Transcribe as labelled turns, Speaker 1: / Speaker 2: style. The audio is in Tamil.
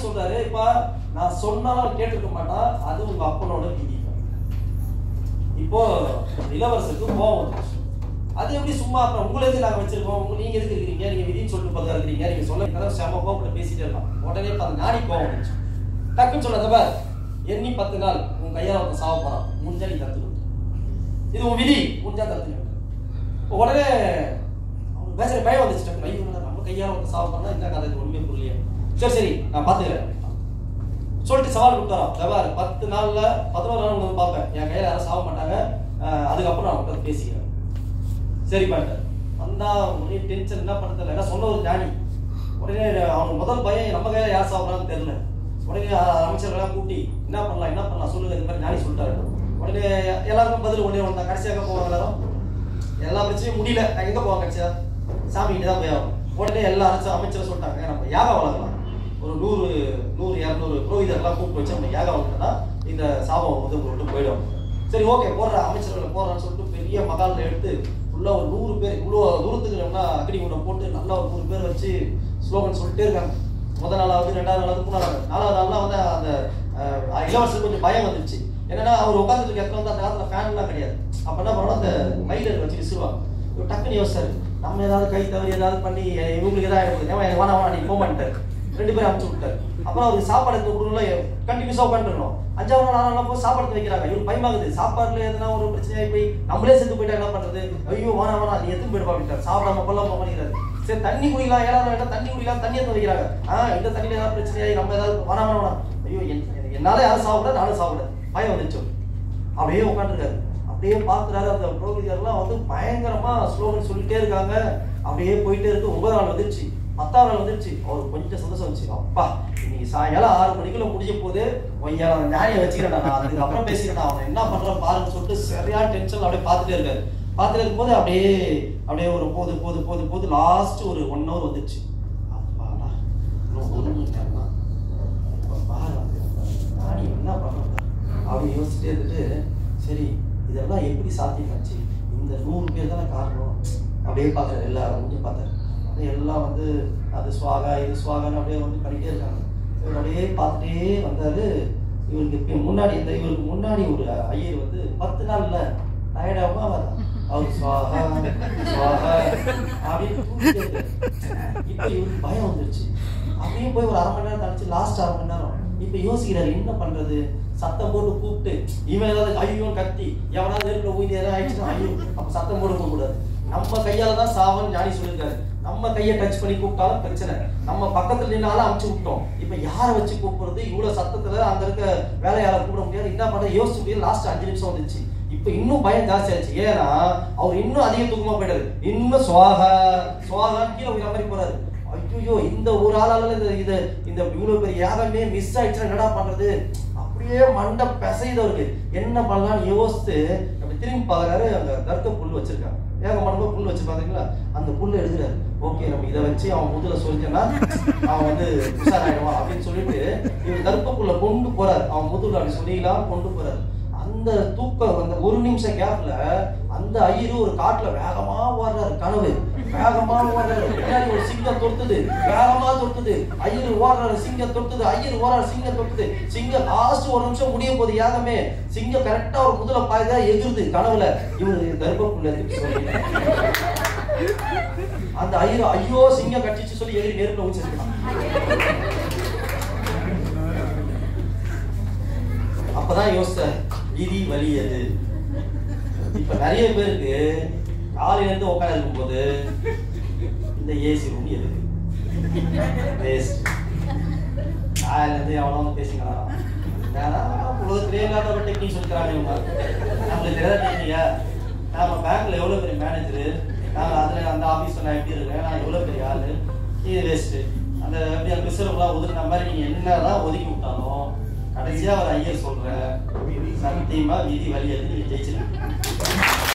Speaker 1: சொல்றாரு, இப்ப நான் சொன்னாலும் கேட்டுக்க மாட்டான், அது உங்க அப்பனோட விதி. இப்போ இளவரசருக்கு கோவம் வந்துச்சு. அது எப்படி சும்மா அப்புறம் உங்களுக்கு நாங்க வச்சிருக்கோம், நீங்க எதுக்கு இருக்கிறீங்க, நீங்க விதின்னு சொல்லிட்டு பதிலா இருக்கிறீங்க, நீங்க சொல்ல செம கோவப்பட்டு பேசிட்டே இருக்கலாம். உடனே அந்த நாடி கோவம் வந்துச்சு. டக்குன்னு சொல்றத எண்ணி 10 நாள் உன் கையால ஒருத்த சாவ போறான், முடிஞ்சா நீ தத்து விட்டு, இது உன் விதி, முடிஞ்சா தத்து. உடனே அவனுக்கு பேசுற பயம் வந்துச்சு. டக்குனு ஐயோ நம்ம கையால ஒருத்த சாவ போறா, இந்த கதை ஒண்ணுமே புரியலையே, சரி சரி நான் பாத்துக்கிறேன் சொல்லிட்டு சவால் கொடுத்தாராம். 10 நாள்ல 11 நாள் வந்து பார்ப்பேன், என் கையில யாரும் சாவ மாட்டாங்க, அதுக்கப்புறம் நான் உட்காந்து பேசிக்கிறேன். சரி பண்ணிட்டேன். வந்தா ஒரே டென்ஷன், என்ன பண்ணுறது, ஏன்னா சொன்ன ஒரு ஞானி. உடனே அவனுக்கு முதல் பயம் நம்ம கையில யார் சாப்பிட்றான்னு தெரியல. உடனே அமைச்சர்கள்லாம் கூட்டி என்ன பண்ணலாம் சொல்லுங்க, இது மாதிரி ஞானி சொல்லிட்டாரு. உடனே எல்லாருக்கும் பதில் ஒன்றே ஒன்று தான். கடைசியாக போவாங்க எல்லாரும், எல்லா பிரச்சனையும் முடியல, நான் எங்கே போவாங்க கடைசியா, சாமி கிட்ட தான் போய் ஆகும். உடனே எல்லா அமைச்சரும் சொல்லிட்டாங்க, நம்ம யாகம் வளர்க்கலாம், ஒரு 100-200 புரோகிதர்லாம் கூப்பிட்டு வச்சு நம்ம யாகம் வளர்த்தா இந்த சாபம் வந்து விட்டு போயிடும். சரி ஓகே போடுற அமைச்சர்களை போடுறான்னு சொல்லிட்டு பெரிய மகாலில் எடுத்து ஃபுல்லாக ஒரு 100 பேர், இவ்வளோ தூரத்துக்கு நம்ம அக்னி குண்டம் போட்டு நல்லா ஒரு 100 பேர் வச்சு ஸ்லோகன் சொல்லிட்டே இருக்காங்க. முதல் நாளாவது 2வது நாளாவது 3வது நாள் 4வது நாள்லாம் வந்து அந்த இளவரசருக்கு கொஞ்சம் பயம் வந்துருச்சு. என்னன்னா அவர் உட்காந்துட்டு இடத்துல வந்து அந்த காலத்தில் ஃபேன்லாம் கிடையாது. அப்போ என்ன பண்ணணும், அந்த மயிலர் வச்சு விசுவாங்க. இவர் டக்குன்னு யோசிச்சாரு, நம்ம ஏதாவது கை தவறி ஏதாவது பண்ணி இவங்களுக்கு எதாவது ஆகிடுது, ஏன் வேணா நீ போக மாட்டாரு. 2 பேரும் அனுப்பிச்சு விட்டாரு. அப்புறம் அவருக்கு சாப்பாடு எடுத்து கொடுக்கணும், கண்டினியூஸாக உட்காந்துருக்கணும். 5வது நாள் 6வது நாள் போய் சாப்பாடு வைக்கிறாங்க. இவருக்கு பயமாகுது, சாப்பாடுல எதுனா ஒரு பிரச்சனையாகி போய் நம்மளே செத்து போயிட்டா என்ன பண்றது, ஐயோ வேணா நீ எத்தனை போயிடுவா அப்படின்ட்டார். சாப்பிடாம கொல்லாம பண்ணிக்கிறாரு. சரி தண்ணி குடிக்கலாம், 7வது நாள் தண்ணி குடிக்கலாம், தண்ணி எடுத்து வைக்கிறாங்க. இந்த தண்ணியில ஏதாவது பிரச்சனையாகி நம்ம ஏதாவது வேணா ஐயோ என்னால யாரும் சாப்பிட, நானும் சாப்பிட பயம் வந்துச்சு. அப்படியே உட்காந்துருக்காரு, அப்படியே பார்க்குறாரு. அந்த புரோகிதர்லாம் வந்து பயங்கரமா ஸ்லோகன் சொல்லிட்டே இருக்காங்க. அப்படியே போயிட்டே இருக்கு. 9வது நாள் வந்துருச்சு, 10வது நாள் வந்துருச்சு. அவருக்கு கொஞ்சம் சந்தோஷம் வந்துச்சு. அப்பா இன்னைக்கு சாயங்காலம் 6 மணிக்குள்ள முடிஞ்ச போது ஞானியை வச்சுக்கிறேன், நான் அதுக்கப்புறம் பேசிக்கிறேன், அவன் என்ன பண்றான் பாருன்னு சொல்லிட்டு சரியான டென்ஷன் அப்படியே பார்த்துட்டே இருக்காரு. பார்த்துட்டு இருக்கும்போது அப்படியே ஒரு போது லாஸ்ட் ஒரு 1 hour வந்துருச்சு. அப்பாடா இன்னும் 1 மணி நேரம் தான், பாரு ஞானி என்ன பண்றாங்க அப்படின்னு யோசிச்சுட்டே இருந்துட்டு, சரி இதெல்லாம் எப்படி சாத்தியமாச்சு, இந்த 100 பேர் தானே காரணம். அப்படியே பார்க்குறாரு, எல்லாரும் முடிஞ்சு பார்த்தாரு. எல்லாம் வந்து அது சுவாகா இது சுவாகான்னு அப்படியே வந்து பண்ணிட்டே இருக்காங்க. இவர் அப்படியே பார்த்துட்டே வந்தாரு. இவருக்கு முன்னாடி ஒரு ஐயர் வந்து 10 நாள்ல டயர்டாகுமா அவர் சுவாகா சுவாகா அப்படின்னு தூங்கிட்டே இருக்காரு. இப்போ இவருக்கு பயம் வந்துருச்சு. அப்படியே போய் ஒரு 1/2 மணி நேரம் தனிச்சு, லாஸ்ட் 1/2 மணி நேரம். இப்போ யோசிக்கிறாரு என்ன பண்றது, சத்தம் போட்டு கூப்பிட்டு இவன் ஏதாவது ஐயோ கத்தி எவனாவது நெருப்புல ஊதி ஏதாவது ஆயிடுச்சுன்னா ஐயோ அப்ப சத்தம் போட கூடாது. நம்ம கையால தான் சாவன்னு ஞானி சொல்லியிருக்காரு. நம்ம கையை டச் பண்ணி கூப்பிட்டாலும் பிரச்சனை, நம்ம பக்கத்துல நின்னாலும் அமுச்சு விட்டோம். இப்ப யாரை வச்சு கூப்பிடுறது, இவ்வளவு சத்தத்துல அங்க இருக்க வேலையாளர் கூப்பிட முடியாது, என்ன பண்ண யோசிச்சு முடியாது. லாஸ்ட் 5 நிமிஷம் வந்துச்சு. இப்ப இன்னும் பயம் ஜாஸ்தி ஆச்சு. ஏன்னா அவர் இன்னும் அதிக தூக்கமா போயிட்டாரு. இன்னும் சுவாகா சுவாகான்னு கீழே போய் மாதிரி போறாரு. ஐயோ இந்த ஒரு ஆளால இந்த இவ்வளவு பெரிய யாகமே மிஸ் ஆயிடுச்சுன்னா என்னடா பண்றது, அப்படியே மண்டை பிசைதவருக்கு என்ன பண்ணலாம்னு யோசித்து அப்படி திரும்பி பார்க்கறாரு. அங்க கருக்க புல் வச்சிருக்காங்க, ஏகமான புல் வச்சு பாத்தீங்களா, அந்த புல் எடுக்கிறாரு. ஓகே நம்ம இதை வச்சு அவன் முதல்ல சொல்லிட்டேன்னா அவன் வந்து உஷாராயிடுவான் அப்படின்னு சொல்லிட்டு இவர் கருப்ப புல்ல கொண்டு போறாரு. அவன் முதல்ல அப்படி சொல்லிக்கலாம் கொண்டு போறாரு. அந்த தூக்கம் அந்த 1 நிமிஷம் கேப்ல அந்த ஐயரு ஒரு காட்டுல வேகமா ஓடுறாரு. கனவு வேகமா ஓடுறாரு. பின்னாடி ஒரு சிங்கம் தொடுத்துது, வேகமா தொடுத்துது. ஐயரு ஓடுறாரு, சிங்கம் தொடுத்துது. ஐயரு ஓடுறாரு, சிங்கம் தொடுத்துது. சிங்கம் லாஸ்ட் 1 நிமிஷம் முடிய போது யாகமே. சிங்கம் கரெக்டா ஒரு முதல பாய்தா எகிருது கனவுல. இவரு கர்ப்பப்புள்ள அந்த ஐயரு ஐயோ சிங்கம் கட்டிச்சு சொல்லி எகிரி நெருப்புல ஊச்சிருக்கான். அப்பதான் யோசிச்சார், விதி வலியது. இப்ப நிறைய பேருக்கு காலையில இருந்து உட்காந்து இருக்கும் போது இந்த ஏசி ரூம் எதுக்கு வேஸ்ட். காலையில இருந்து எவ்வளோ வந்து பேசிக்கலாம், உலகத்திலே இல்லாத ஒரு டெக்னிக் சொல்லிக்கிறாங்க இவங்க. நம்மளுக்கு தெரியாத டெக்னிக்கா, நாம பேங்க்ல எவ்வளவு பெரிய மேனேஜரு, நான் அதுல அந்த ஆபீஸ்ல நான் எப்படி இருக்கேன், நான் எவ்வளவு பெரிய ஆளு, இது வேஸ்ட். அந்த எப்படி அந்த பிசரெல்லாம் ஒதுக்குற மாதிரி நீங்க என்னதான் ஒதுக்கி விட்டாலும் கடைசியா ஒரு ஐயர் சொல்ற சத்தியமா விதி வலியது நீங்க ஜெயிச்சிருக்கீங்க.